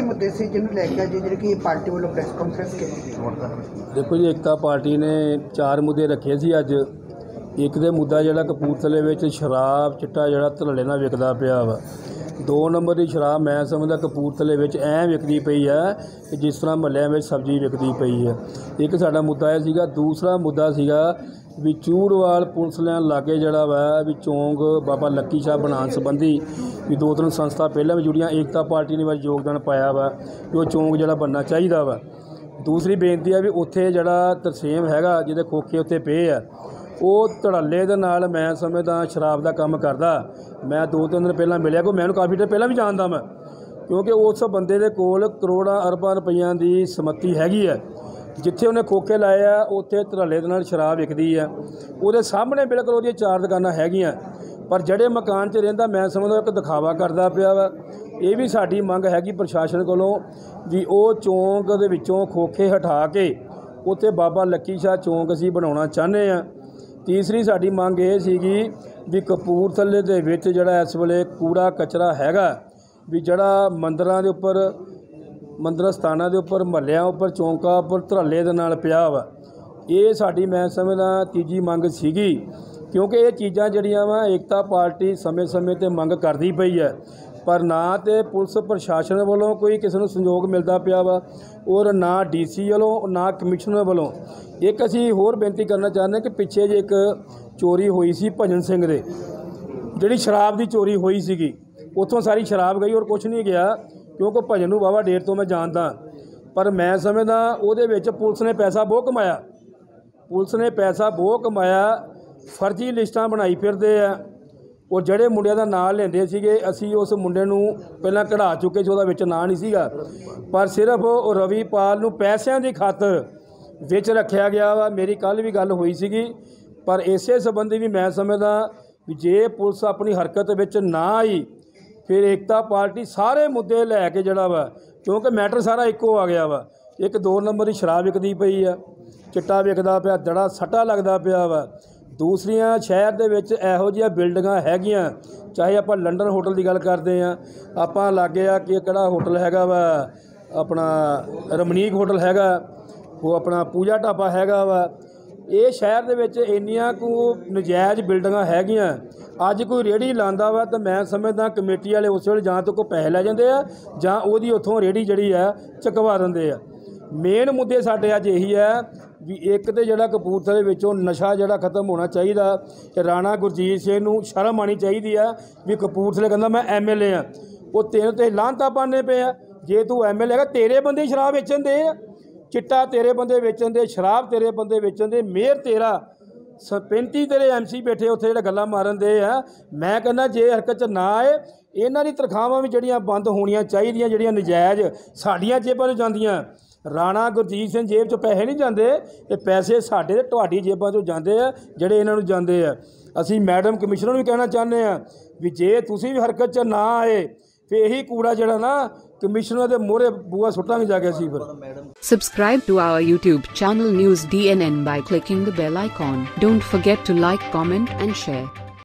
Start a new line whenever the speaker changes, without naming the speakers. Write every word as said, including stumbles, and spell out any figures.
ਕੀ ਮੁੱਦੇ ਸੀ ਜਿਹਨੂੰ ਲੈ ਕੇ ਅੱਜ ਜਿਹੜੀ ਕਿ ਪਾਰਟੀ ਵੱਲੋਂ ਪ੍ਰੈਸ ਕਾਨਫਰੰਸ ਕੀਤੀ ਗਈ?
देखो जी, एकता पार्टी ने चार मुद्दे रखे सी अज। एक तो मुद्दा जोड़ा कपूरथले में शराब चिट्टा जोड़ा धड़ल्ले नाल विकदा पिया वा। दो नंबर की शराब मैं समझदा कपूरथले में ऐ विकदी पई है कि जिस तरह महल्लिਆਂ में सब्जी विकदी पई है। एक साडा मुद्दा यह सीगा। दूसरा मुद्दा सीगा भी चूड़वाल पुलिस लैन लागे जड़ा वा भी चौंक बाबा लक्की शाह बनाने संबंधी भी दो तीन संस्था पहले भी जुड़ियां, एकता पार्टी ने वाल योगदान पाया वा कि वो चौंक जड़ा बनना चाहिए वा। दूसरी बेनती है भी उत्थे जड़ा तरसेम हैगा जिहदे खोखे उत्ते पे है वो धड़ल्ले दे नाल मैं समझदा शराब का काम करदा। मैं दो तीन दिन पहला मिलिया को मैनूं काफ़ी देर पहला भी जानदा मैं, क्योंकि उस बंदे दे कोल करोड़ां अरबां रुपइयां दी सम्मति हैगी है। जिथे उन्हें खोखे लाए आ उत्थे धड़ल्ले दे नाल शराब विकदी है। उहदे सामने बिल्कुल उहदियां चार दुकानां हैगियां, पर ਜਿਹੜੇ मकान च रहिंदा मैं समझदा एक दिखावा करदा पिया वा। ये भी साडी मंग हैगी प्रशासन कोलों भी वो चौंक दे विचों खोखे हटा के उत्थे बाबा लक्की शाह चौंक असीं बनाउणा चाहुंदे आ। तीसरी साडी मंग ये सीगी भी कपूरथले दे विच जिहड़ा इस वेले कूड़ा कचरा हैगा भी जिहड़ा मंदिरां दे उपर मंदिर स्थानां दे उपर महल्लिਆਂ उपर चौंकां उपर धड़ल्ले दे नाल पिया वा। ये साडी मैं समझदा तीजी मंग सीगी, क्योंकि ये चीज़ां जिहड़ियां वा एकता पार्टी समय समय ते मंग करदी पई है, पर ना तो पुलिस प्रशासन वालों कोई किसी को संयोग मिलता पिया वा और ना डी सी वालों ना कमिश्नर वालों। एक असीं होर बेनती करना चाहते कि पिछे जे एक चोरी हुई सी भजन सिंह दे, जिहड़ी शराब की चोरी हुई सीगी, उत्थों सारी शराब गई और कुछ नहीं गया, क्योंकि भजन नूं वाहवा डेर तो मैं जानदा। पर मैं समझदा उहदे विच पुलिस ने पैसा बहुत कमाया, पुलिस ने पैसा बहुत कमाया, फर्जी लिस्टां बनाई फिरदे आ। और ਜਿਹੜੇ ਮੁੰਡਿਆਂ ਦਾ ਨਾਂ ਲੈਂਦੇ ਸੀਗੇ ਅਸੀਂ ਉਸ ਮੁੰਡੇ ਨੂੰ ਪਹਿਲਾਂ ਕਢਾ ਚੁੱਕੇ ਸੀ, ਉਹਦਾ ਵਿੱਚ ਨਾਂ ਨਹੀਂ ਸੀਗਾ, ਪਰ ਸਿਰਫ ਉਹ ਰਵੀਪਾਲ ਨੂੰ ਪੈਸਿਆਂ ਦੀ ਖਾਤਰ ਵਿੱਚ ਰੱਖਿਆ ਗਿਆ ਵਾ। ਮੇਰੀ ਕੱਲ ਵੀ ਗੱਲ ਹੋਈ ਸੀਗੀ, ਪਰ ਇਸੇ ਸੰਬੰਧੀ ਵੀ ਮੈਂ ਸਮਝਦਾ ਵੀ ਜੇ ਪੁਲਿਸ ਆਪਣੀ ਹਰਕਤ ਵਿੱਚ ਨਾ ਆਈ ਫਿਰ ਏਕਤਾ ਪਾਰਟੀ ਸਾਰੇ ਮੁੱਦੇ ਲੈ ਕੇ ਜਿਹੜਾ ਵਾ, ਕਿਉਂਕਿ ਮੈਟਰ ਸਾਰਾ ਇੱਕੋ ਆ ਗਿਆ ਵਾ। ਇੱਕ ਦੋ ਨੰਬਰ ਦੀ ਸ਼ਰਾਬ ਵਿਕਦੀ ਪਈ ਆ, ਚਿੱਟਾ ਵਿਕਦਾ ਪਿਆ, ਦੜਾ ਸੱਟਾ ਲੱਗਦਾ ਪਿਆ ਵਾ। दूसरिया शहर दे विच इहो जिहियां बिल्डिंगां हैगियां, चाहे आप लंडन होटल की गल करते हैं, आप लागे आ कि किहड़ा होटल हैगा वा अपना रमनीक होटल हैगा, वो अपना पूजा ढाबा हैगा वा। ये शहर दे विच इन्नियां को नजायज़ बिल्डिंगां हैगियां। अज कोई रेहड़ी लांदा वा तो मैं समझदा कमेटी वाले उस वेले जां तो कोई पैसे लै जांदे आ जां ओहदी उत्थों रेहड़ी जिहड़ी है चकवा दिंदे आ। मेन मुद्दे साडे अज यही है भी एक तो जोड़ा कपूरथले विचों नशा जोड़ा खत्म होना चाहिए कि राणा गुरजीत सिंह नूं शर्म आनी चाहिए है भी कपूरथले कहंदा मैं एम एल ए हाँ, वो तेरे ते लांता पाने पे है। जे तू एम एल ए है तेरे बंदे शराब वेचन दे, चिट्टा तेरे बंदे वेचन दे, शराब तेरे बंदे वेचन दे, मेयर तेरा पैंती तेरे एम सी बैठे उत्थे जिहड़ा गल्लां मारन दे है। मैं कहना जे हरकत च ना आए इन्हां दी तनखाहां भी जिहड़ियां बंद होणियां चाहिए, जिहड़ियां नजायज़ साडीआं जेबां चों जांदियां। राणा गुरजीत सिंह जेब चो पैसे नहीं जाते, ये पैसे साढ़े तो तुहाडी जेबां चों जाते हैं जिहड़े इन्हां नूं जाते हैं। असीं मैडम कमिश्नर भी कहना चाहते हैं भी जे तुसीं भी हरकत च ना आए फिर यही कूड़ा जिहड़ा ना कमिश्नर दे मोहरे बूआ सुट्टांगे जाके असीं फिर।
Subscribe to our YouTube channel News D N N by clicking the bell icon. Don't forget to like, comment and share.